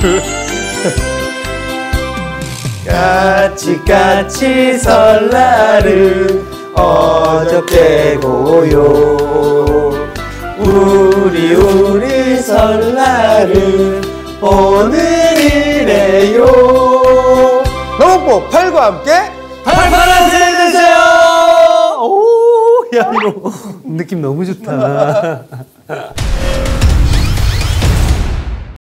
까치까치 설날은 어저께고요. 우리 설날은 오늘이래요. 너목보 8과 함께 팔팔한 새해 되세요. 오, 야 이거 느낌 너무 좋다.